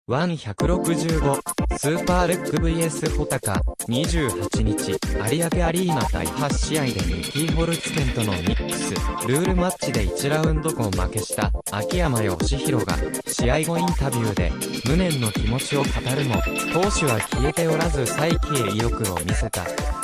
165スーパーレック vs 穂高28日有明アリーナ第8試合でニキー・ホルツテンとのミックスルールマッチで1ラウンド後負けした秋山義弘が試合後インタビューで無念の気持ちを語るも闘志は消えておらず再起へ意欲を見せた。